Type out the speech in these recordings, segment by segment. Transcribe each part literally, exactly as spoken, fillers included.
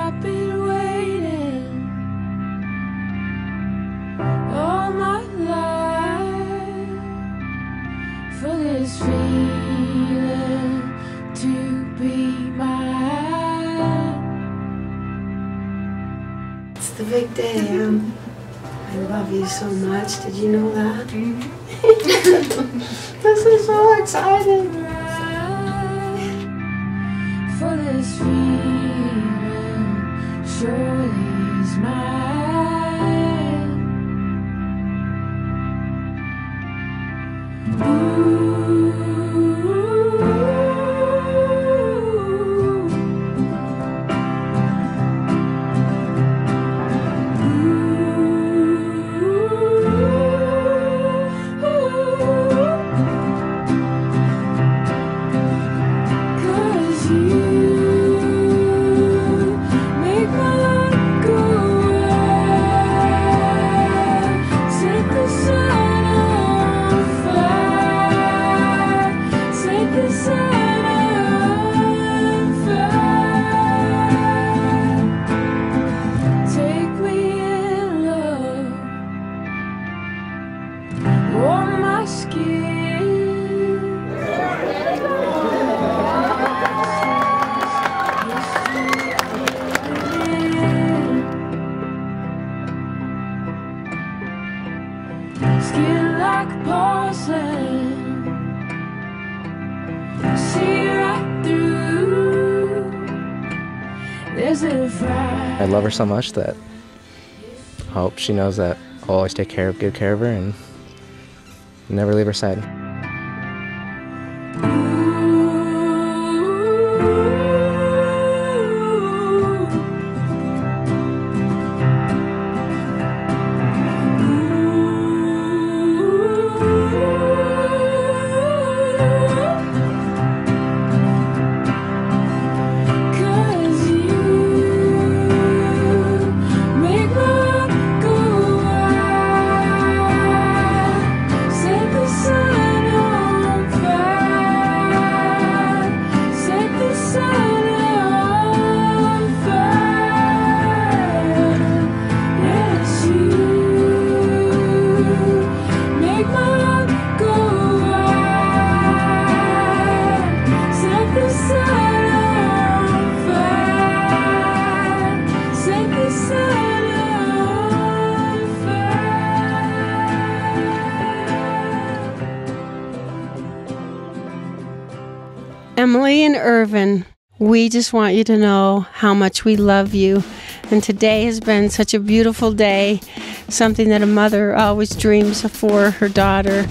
I've been waiting all my life for this feeling to be mine. It's the big day. Um, I love you so much. Did you know that? This is so exciting. For this feeling surely is mine. Ooh. Skin like porcelain, see right through. There's a fire. I love her so much that I hope she knows that I'll always take care of, good care of her, and never leave her side. Emily and Irvin, we just want you to know how much we love you. And today has been such a beautiful day, something that a mother always dreams for her daughter.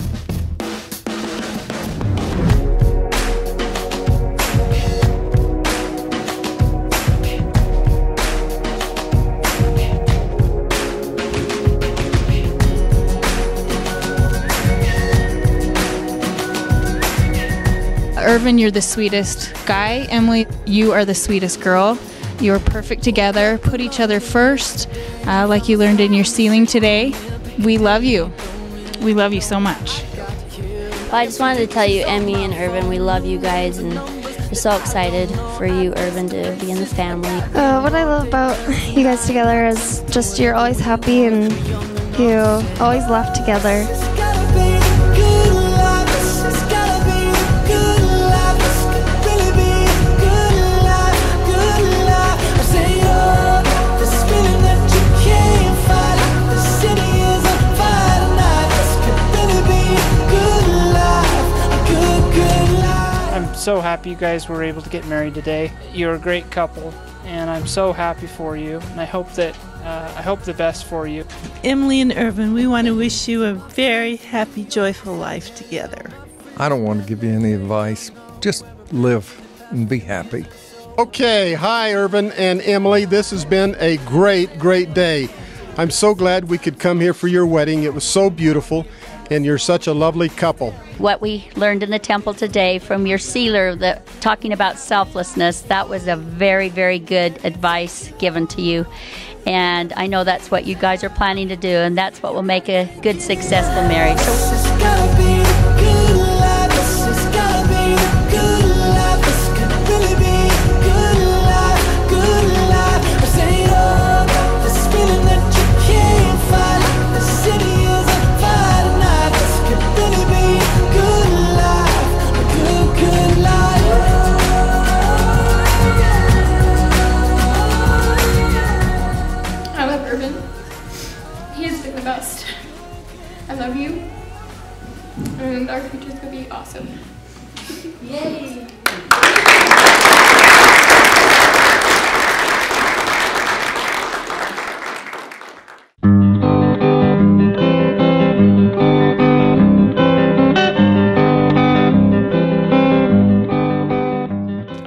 Irvin, you're the sweetest guy. Emily, you are the sweetest girl. You're perfect together. Put each other first, uh, like you learned in your ceiling today. We love you. We love you so much. Well, I just wanted to tell you, Emmy and Irvin, we love you guys, and we're so excited for you, Irvin, to be in the family. Uh, what I love about you guys together is just you're always happy and you always laugh together. So happy you guys were able to get married today. You're a great couple, and I'm so happy for you, and I hope that uh, I hope the best for you. Emily and Irvin, we want to wish you a very happy, joyful life together. I don't want to give you any advice. Just live and be happy. Okay, hi Irvin and Emily. This has been a great, great day. I'm so glad we could come here for your wedding. It was so beautiful, and you're such a lovely couple. What we learned in the temple today from your sealer, that talking about selflessness, that was a very, very good advice given to you. And I know that's what you guys are planning to do, and that's what will make a good, successful marriage. Good life,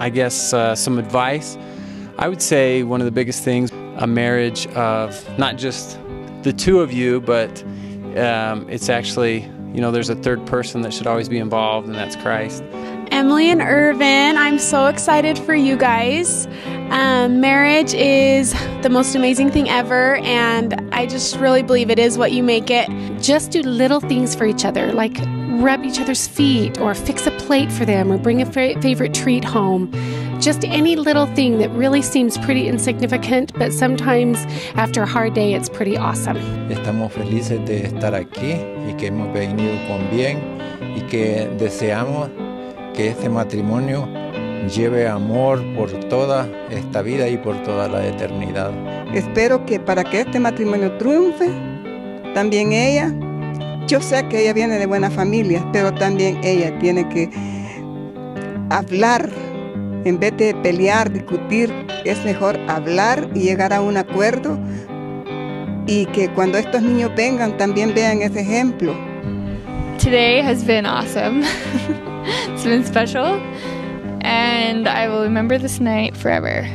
I guess uh, some advice. I would say one of the biggest things, a marriage of not just the two of you, but um, it's actually, you know, there's a third person that should always be involved, and that's Christ. Emily and Irvin, I'm so excited for you guys. Um, marriage is the most amazing thing ever, and I just really believe it is what you make it. Just do little things for each other, like rub each other's feet or fix a plate for them or bring a fa- favorite treat home. Just any little thing that really seems pretty insignificant, but sometimes after a hard day it's pretty awesome. Estamos felices de estar aquí y que hemos venido con bien y que deseamos que este matrimonio lleve amor por toda esta vida y por toda la eternidad. Espero que para que este matrimonio triunfe, también ella, yo sé que ella viene de buena familia, pero también ella tiene que hablar, en vez de pelear, discutir, es mejor hablar y llegar a un acuerdo, y que cuando estos niños vengan también vean ese ejemplo. Today has been awesome. It's been special, and I will remember this night forever.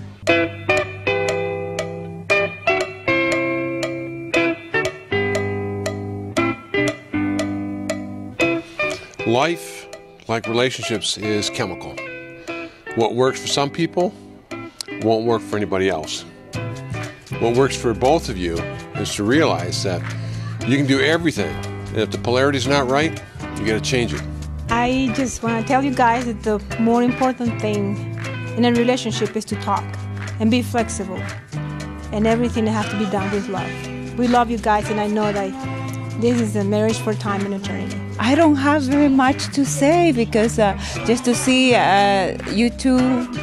Life, like relationships, is chemical. What works for some people won't work for anybody else. What works for both of you is to realize that you can do everything, and if the polarity is not right, you got to change it. I just want to tell you guys that the more important thing in a relationship is to talk and be flexible, and everything has to be done with love. We love you guys, and I know that this is a marriage for time and eternity. I don't have very much to say because uh, just to see uh, you two,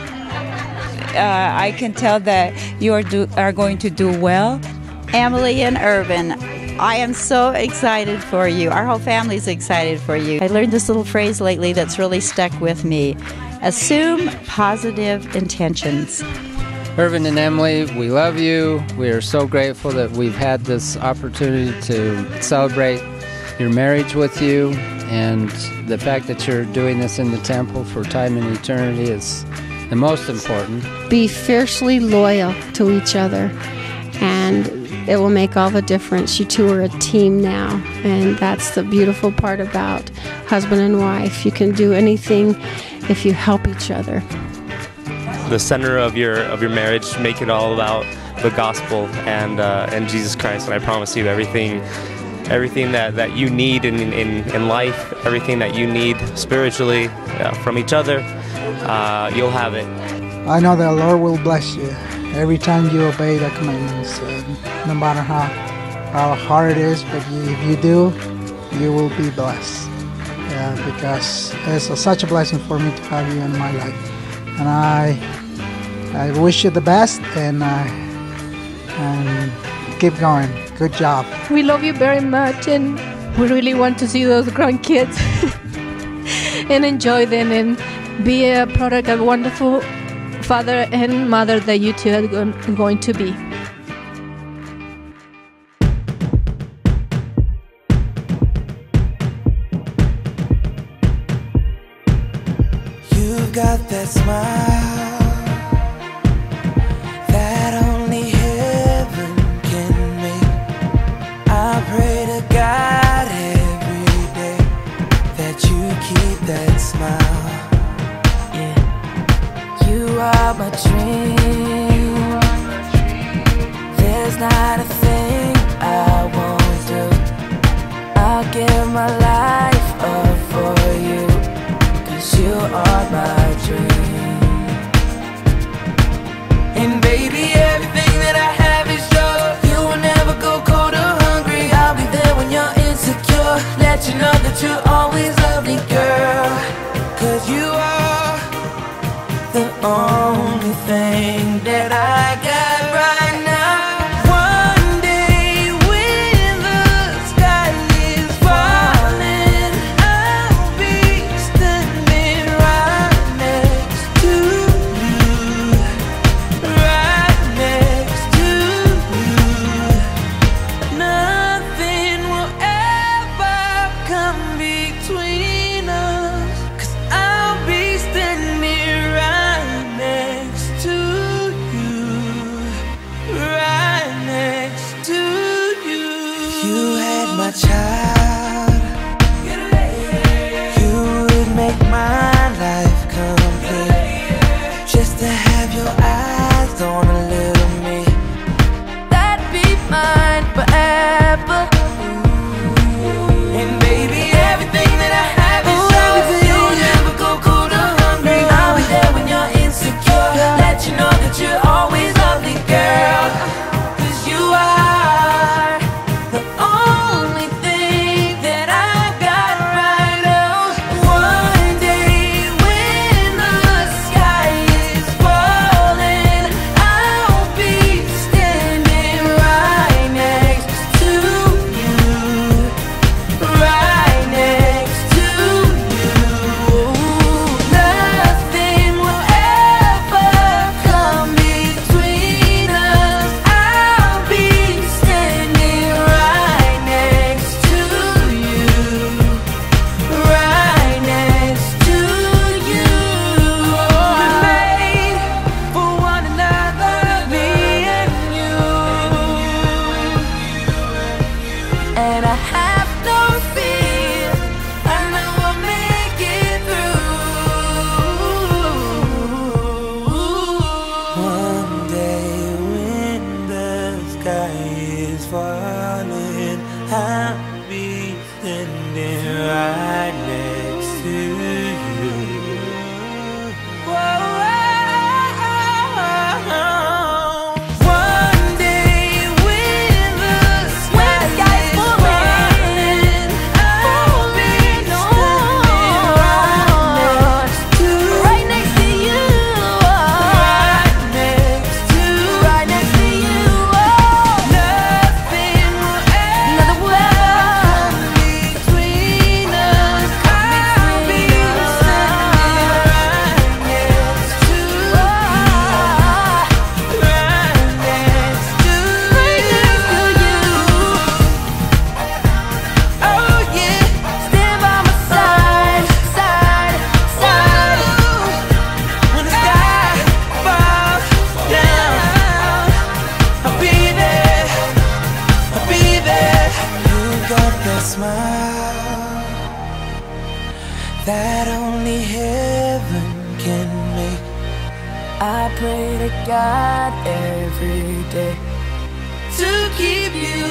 uh, I can tell that you are, do, are going to do well. Emily and Irvin, I am so excited for you. Our whole family's excited for you. I learned this little phrase lately that's really stuck with me. Assume positive intentions. Irvin and Emily, we love you. We are so grateful that we've had this opportunity to celebrate your marriage with you, and the fact that you're doing this in the temple for time and eternity is the most important. Be fiercely loyal to each other, and it will make all the difference. You two are a team now, and that's the beautiful part about husband and wife. You can do anything if you help each other. The center of your of your marriage, make it all about the gospel and uh, and Jesus Christ. And I promise you, everything everything that, that you need in, in in life, everything that you need spiritually uh, from each other, uh, you'll have it. I know that the Lord will bless you every time you obey the commandments, uh, no matter how how hard it is. But you, if you do, you will be blessed. Uh, because it's a, such a blessing for me to have you in my life. And I I wish you the best, and, uh, and keep going. Good job. We love you very much, and we really want to see those grandkids and enjoy them and be a product of a wonderful father and mother that you two are going to be. You've got that smile that only heaven can make. I pray to God every day that you keep that smile. Yeah, you are my dream. There's not a thing I won't do. I'll give my life up for you. You are my dream. And baby, everything that I have is yours. You will never go cold or hungry. I'll be there when you're insecure. Let you know that you'll always love me, girl. Cause you are the only thing that I got right now. Between us, 'cause I'll be standing right heaven can make. I pray to God every day to keep you